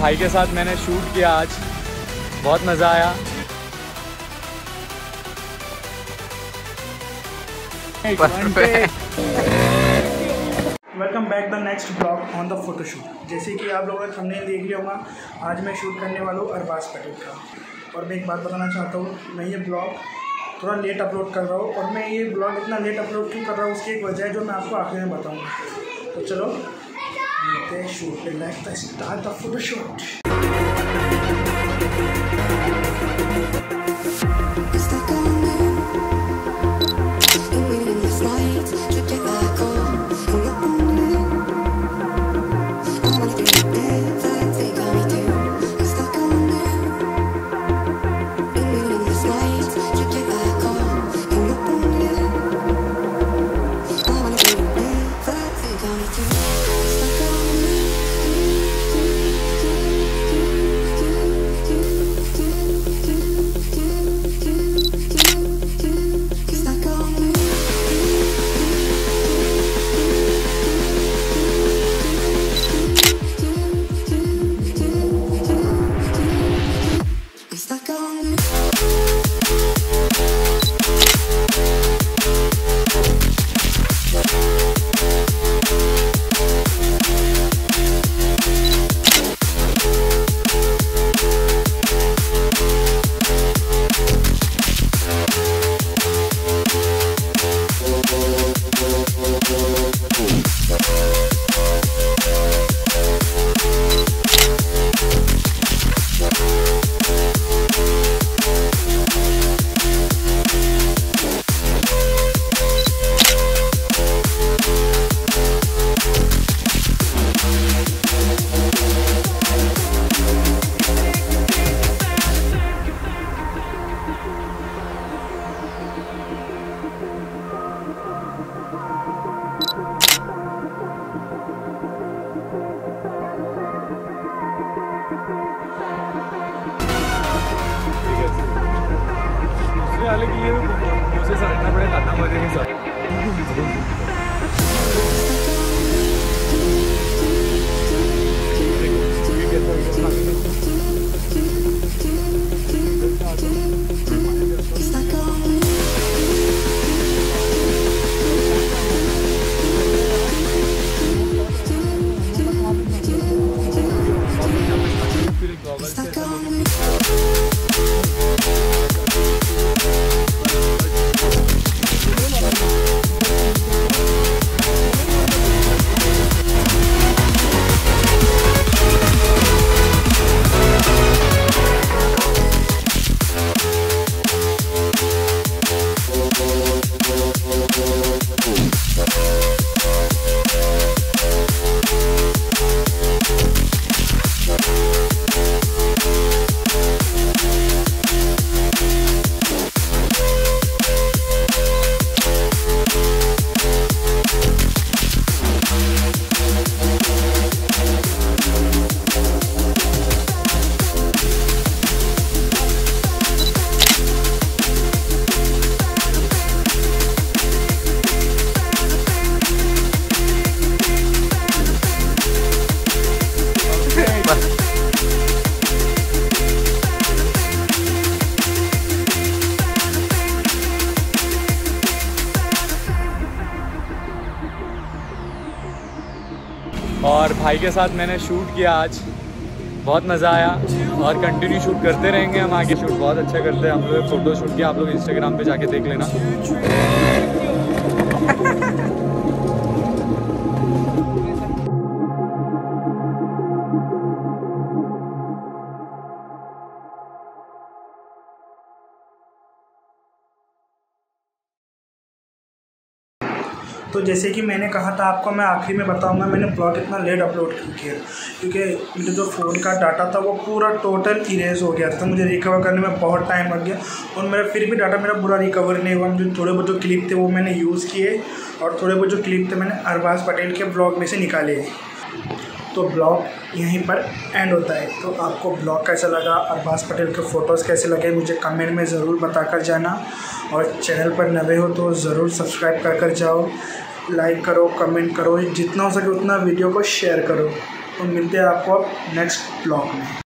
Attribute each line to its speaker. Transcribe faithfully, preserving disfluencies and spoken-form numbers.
Speaker 1: भाई के साथ मैंने शूट किया आज, बहुत मज़ा आया।
Speaker 2: Welcome back the next blog on the photoshoot. जैसे कि आप लोगों ने थंबनेल देख लिया होगा, आज मैं शूट करने वाला हूँ अरबाज पटेल का। और मैं एक बात बताना चाहता हूँ, मैं ये ब्लॉग थोड़ा लेट अपलोड कर रहा हूँ। और मैं ये ब्लॉग इतना लेट अपलोड क्यों कर रहा हूँ, उसकी एक वजह है जो मैं आपको आखिर में बताऊँगा। तो चलो मिलते हैं शूट पे, like the start the photoshoot.
Speaker 1: वाले के लिए मुझे समझना पड़ेगा ना मजे के साथ। और भाई के साथ मैंने शूट किया आज, बहुत मज़ा आया। और कंटिन्यू शूट करते रहेंगे हम आगे। शूट बहुत अच्छा करते हैं हम लोग। फ़ोटो शूट किया, आप लोग इंस्टाग्राम पे जाके देख लेना।
Speaker 2: तो जैसे कि मैंने कहा था आपको, मैं आखिर में बताऊंगा मैंने ब्लॉग इतना लेट अपलोड क्यों किया, क्योंकि मेरे जो फ़ोन का डाटा था वो पूरा टोटल इरेज हो गया था। मुझे रिकवर करने में बहुत टाइम लग गया और मेरा फिर भी डाटा मेरा पूरा रिकवर नहीं हुआ। जो थोड़े बहुत जो क्लिप थे वो मैंने यूज़ किए और थोड़े बहुत जो क्लिप थे मैंने अरबाज पटेल के ब्लॉग में से निकाले। तो ब्लॉग यहीं पर एंड होता है। तो आपको ब्लॉग कैसा लगा, अरबाज पटेल के फ़ोटोज़ कैसे लगे, मुझे कमेंट में ज़रूर बता कर जाना। और चैनल पर नए हो तो ज़रूर सब्सक्राइब कर कर जाओ, लाइक करो, कमेंट करो, जितना हो सके उतना वीडियो को शेयर करो। तो मिलते हैं आपको अब नेक्स्ट ब्लॉग में।